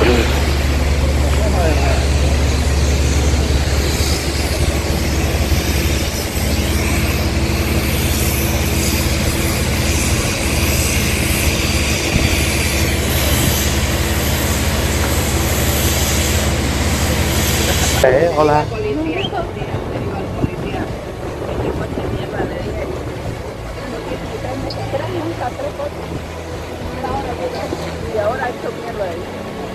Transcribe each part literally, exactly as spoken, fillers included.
Eh, hola. Y ahora esto mierda ahí.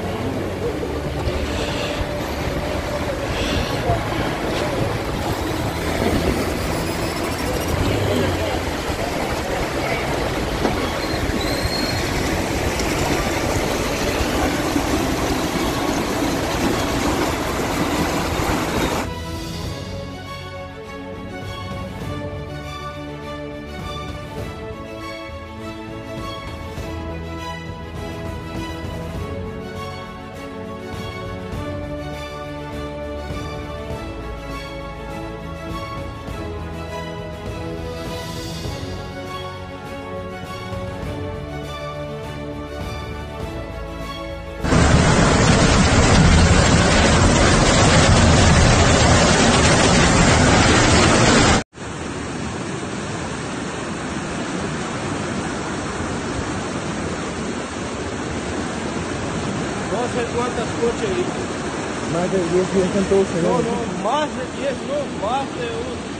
No sé cuántas coches. Más de diez días en todo. No, no, más de diez, no, más de un.